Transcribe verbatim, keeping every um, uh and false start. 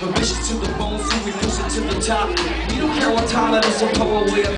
but vicious to the bone, so we push it to the top. We don't care what time it is, so power way up.